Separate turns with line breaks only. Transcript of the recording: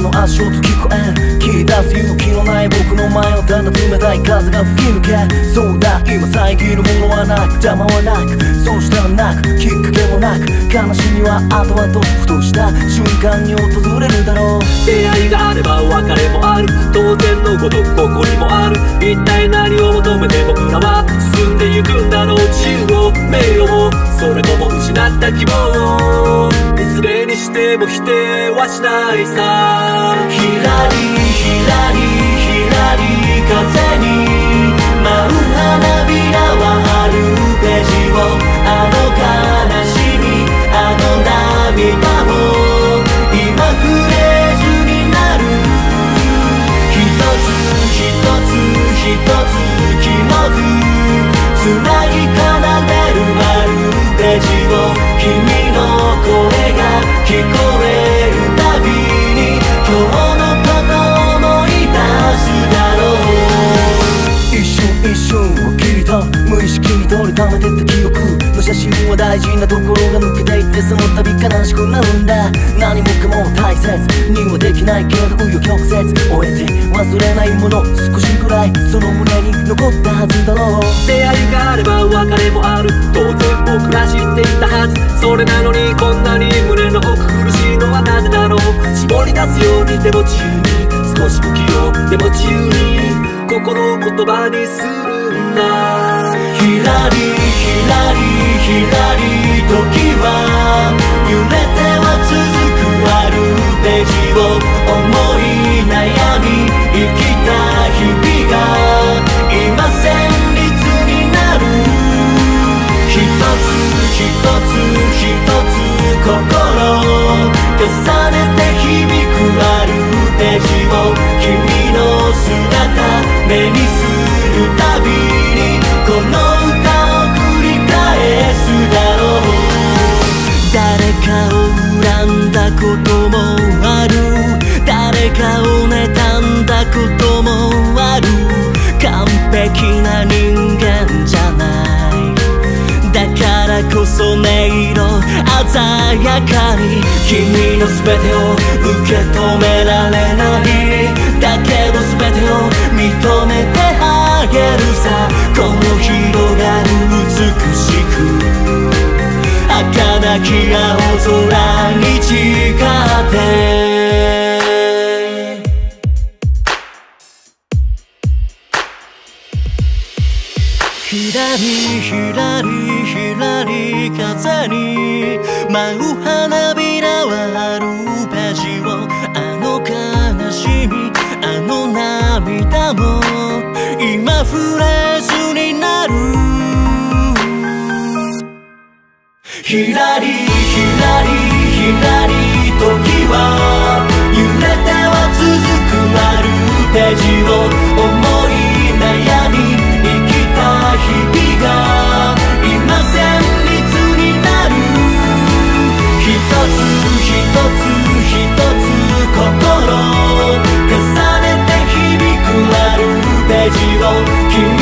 の足音聞こえん、切り出す勇気のない僕の前をただ冷たい風が吹き抜け、そうだ今遮るものはなく邪魔はなく、そうしたらなくきっかけもなく、悲しみは後々ふとした瞬間に訪れるだろう。
出会いがあれば別れもある、当然のごとく誇りもある。一体何を求めて僕らは進んでゆくんだろう。自由を名誉をそれとも失った希望を、いずれにしても否定はしないさ。
ひらりひらりひらり風に舞う花びらはあるページを、あの悲しみあの涙も今フレーズになる。一つ一つ一つ気もくつない奏でるあるページを、君の声が聞こえるたびに今日のことを思い出すだろう。一瞬一瞬を切りと無意識に取りためてた記憶の写真は大事なところが抜けていって、その度悲しくなるんだ。何もかも大切にはできないけど紆余曲折終えて忘れないもの少しぐらいその胸に残ったはずだろう。
出会いがあれば別れもある、当然僕ら知っていたはず。それなのにこんなに胸の奥苦しいのはなぜだろう。絞り出すようにでも自由に、少し不器用でも自由に心を言葉にするんだ。
ひらりひらりひらり時は揺れては続くあるページを、思い悩み生きた日々が今旋律になる。一つ一つ一つ心重ねて響くあるページを、君の姿目にするたびにこの歌を繰り返すだろう。誰かを恨んだこともある、誰かを妬んだこともある。完璧な人間じゃない、だからこそ音色鮮やかに君の全てを受け止められない、だけど全てを認めてあげるさ。この広がる美しく儚き青空に誓って。ひらりひらりひらり風に舞う花びらはあるページを、あの悲しみあの涙も今フレーズになる。ひらりひらりひらり時は揺れては続くあるページを、思い悩み生きた日々が今旋律になる。一つ一つ一つ心重ねて響くあるページを、君